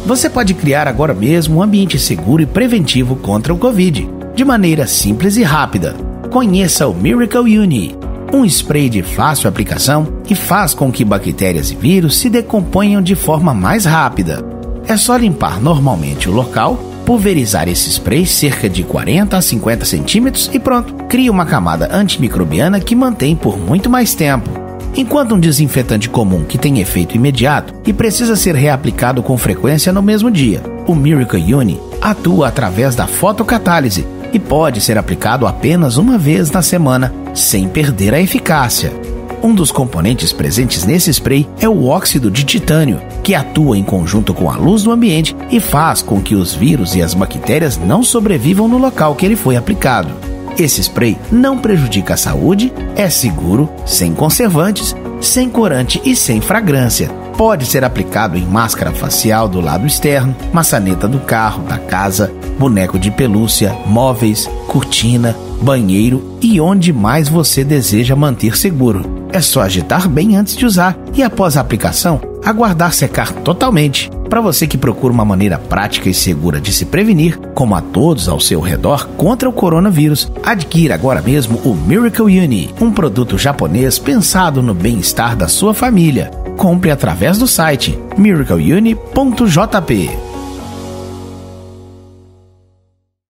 Você pode criar agora mesmo um ambiente seguro e preventivo contra o Covid, de maneira simples e rápida. Conheça o Miracle Uni, um spray de fácil aplicação e faz com que bactérias e vírus se decomponham de forma mais rápida. É só limpar normalmente o local, pulverizar esse spray cerca de 40 a 50 centímetros e pronto, cria uma camada antimicrobiana que mantém por muito mais tempo. Enquanto um desinfetante comum que tem efeito imediato e precisa ser reaplicado com frequência no mesmo dia, o Miracle Uni atua através da fotocatálise e pode ser aplicado apenas uma vez na semana, sem perder a eficácia. Um dos componentes presentes nesse spray é o óxido de titânio, que atua em conjunto com a luz do ambiente e faz com que os vírus e as bactérias não sobrevivam no local que ele foi aplicado. Esse spray não prejudica a saúde, é seguro, sem conservantes, sem corante e sem fragrância. Pode ser aplicado em máscara facial do lado externo, maçaneta do carro, da casa, boneco de pelúcia, móveis, cortina, banheiro e onde mais você deseja manter seguro. É só agitar bem antes de usar e, após a aplicação, aguardar secar totalmente. Para você que procura uma maneira prática e segura de se prevenir, como a todos ao seu redor, contra o coronavírus, adquira agora mesmo o Miracle Uni, um produto japonês pensado no bem-estar da sua família. Compre através do site miracleuni.jp.